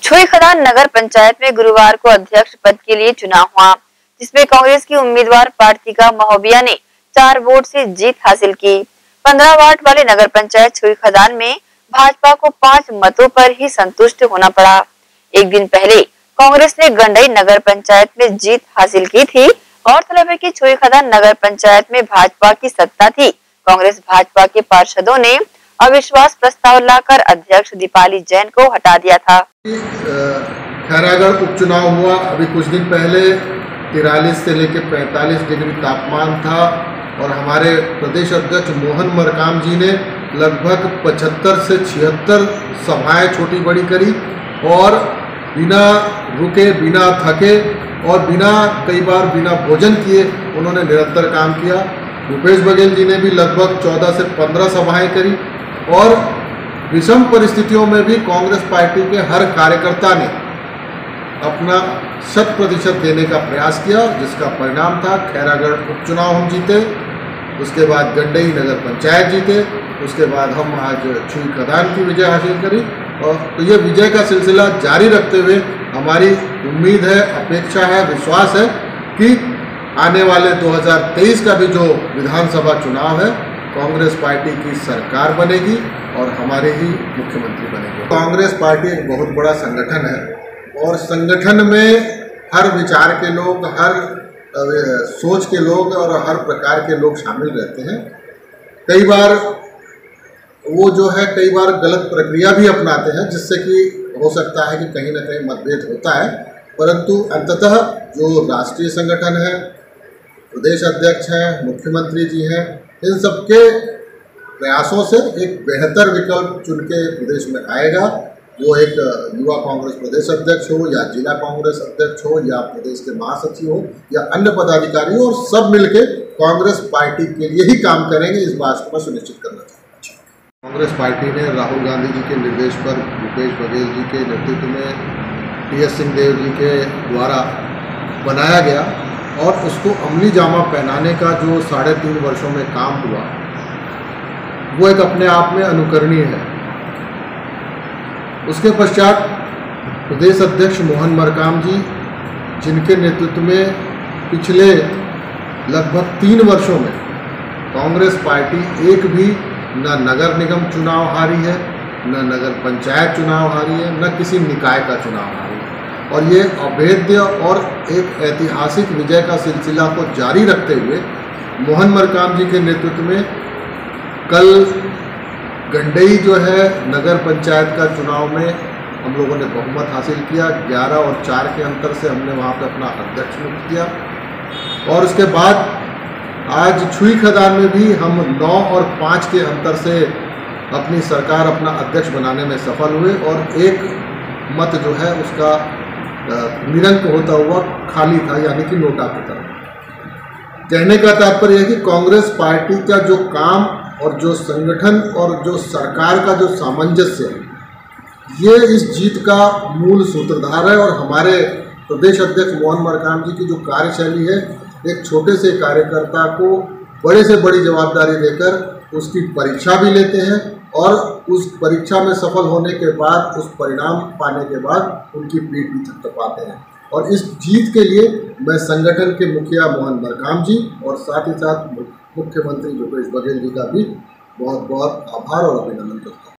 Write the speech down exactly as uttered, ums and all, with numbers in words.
छुईखदान नगर पंचायत में गुरुवार को अध्यक्ष पद के लिए चुनाव हुआ, जिसमें कांग्रेस की उम्मीदवार पार्थिका महोबिया ने चार वोट से जीत हासिल की। पंद्रह वार्ड वाले नगर पंचायत छुईखदान में भाजपा को पांच मतों पर ही संतुष्ट होना पड़ा। एक दिन पहले कांग्रेस ने गंडई नगर पंचायत में जीत हासिल की थी। गौरतलब है कि छुईखदान नगर पंचायत में भाजपा की सत्ता थी। कांग्रेस भाजपा के पार्षदों ने अविश्वास प्रस्ताव लाकर अध्यक्ष दीपाली जैन को हटा दिया था। खैरागढ़ उपचुनाव हुआ अभी कुछ दिन पहले, तिरालीस से लेकर पैंतालीस डिग्री तापमान था और हमारे प्रदेश अध्यक्ष मोहन मरकाम जी ने लगभग पचहत्तर से छिहत्तर सभाएं छोटी बड़ी करी और बिना रुके, बिना थके और बिना कई बार बिना भोजन किए उन्होंने निरंतर काम किया। भूपेश बघेल जी ने भी लगभग चौदह से पंद्रह सभाएं करी और विषम परिस्थितियों में भी कांग्रेस पार्टी के हर कार्यकर्ता ने अपना शत प्रतिशत देने का प्रयास किया, जिसका परिणाम था खैरागढ़ उपचुनाव हम जीते, उसके बाद गंडई नगर पंचायत जीते, उसके बाद हम आज छुईखदान की विजय हासिल करी। और तो ये विजय का सिलसिला जारी रखते हुए हमारी उम्मीद है, अपेक्षा है, विश्वास है कि आने वाले दो हज़ार तेईस का भी जो विधानसभा चुनाव है कांग्रेस पार्टी की सरकार बनेगी और हमारे ही मुख्यमंत्री बनेंगे। कांग्रेस पार्टी एक बहुत बड़ा संगठन है और संगठन में हर विचार के लोग, हर सोच के लोग और हर प्रकार के लोग शामिल रहते हैं। कई बार वो जो है कई बार गलत प्रक्रिया भी अपनाते हैं, जिससे कि हो सकता है कि कहीं ना कहीं मतभेद होता है, परंतु अंततः जो राष्ट्रीय संगठन है, प्रदेश अध्यक्ष हैं, मुख्यमंत्री जी हैं, इन सबके प्रयासों से एक बेहतर विकल्प चुन के प्रदेश में आएगा। वो एक युवा कांग्रेस प्रदेश अध्यक्ष हो या जिला कांग्रेस अध्यक्ष हो या प्रदेश के महासचिव हो या अन्य पदाधिकारी हो, और सब मिलके कांग्रेस पार्टी के लिए ही काम करेंगे, इस बात को मैं सुनिश्चित करना चाहता हूँ। कांग्रेस पार्टी ने राहुल गांधी जी के निर्देश पर भूपेश बघेल जी के नेतृत्व में टी एस सिंहदेव जी के द्वारा बनाया गया और उसको अमली जामा पहनाने का जो साढ़े तीन वर्षों में काम हुआ वो एक अपने आप में अनुकरणीय है। उसके पश्चात प्रदेश अध्यक्ष मोहन मरकाम जी, जिनके नेतृत्व में पिछले लगभग तीन वर्षों में कांग्रेस पार्टी एक भी न नगर निगम चुनाव हारी है, न नगर पंचायत चुनाव हारी है, न किसी निकाय का चुनाव हारी है, और ये अभेद्य और एक ऐतिहासिक विजय का सिलसिला को जारी रखते हुए मोहन मरकाम जी के नेतृत्व में कल गंडई जो है नगर पंचायत का चुनाव में हम लोगों ने बहुमत हासिल किया। ग्यारह और चार के अंतर से हमने वहाँ पे अपना अध्यक्ष नियुक्त किया और उसके बाद आज छुईखदान में भी हम नौ और पाँच के अंतर से अपनी सरकार, अपना अध्यक्ष बनाने में सफल हुए और एक मत जो है उसका निरंक होता हुआ खाली था, यानी कि नोटा की तरह। कहने का तात्पर्य है कि कांग्रेस पार्टी का जो काम और जो संगठन और जो सरकार का जो सामंजस्य है, ये इस जीत का मूल सूत्रधार है। और हमारे प्रदेश अध्यक्ष मोहन मरकाम जी की जो कार्यशैली है, एक छोटे से कार्यकर्ता को बड़े से बड़ी जवाबदारी देकर उसकी परीक्षा भी लेते हैं और उस परीक्षा में सफल होने के बाद, उस परिणाम पाने के बाद उनकी पीठ भी थपथपाते हैं। और इस जीत के लिए मैं संगठन के मुखिया मोहन मरकाम जी और साथ ही साथ मुख्यमंत्री भूपेश बघेल जी का भी बहुत बहुत आभार और अभिनंदन करता हूँ।